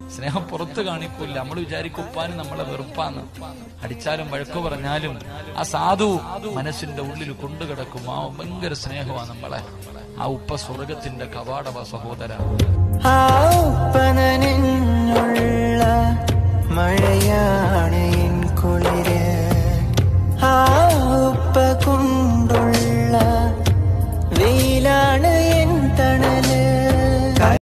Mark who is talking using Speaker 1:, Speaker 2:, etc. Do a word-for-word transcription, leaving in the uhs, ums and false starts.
Speaker 1: സ്നേഹം പുറത്ത് കാണിക്കൂല. നമ്മൾ വിചാരിക്കും ഉപ്പാന് നമ്മളെ വെറുപ്പാന്ന്. അടിച്ചാലും വഴക്കു പറഞ്ഞാലും ആ സാധു മനസ്സിന്റെ ഉള്ളിൽ കൊണ്ടുകിടക്കും. ആ ഭയങ്കര സ്നേഹമാണ് നമ്മളെ. ആ ഉപ്പ സ്വർഗത്തിന്റെ കവാടവ സഹോദര.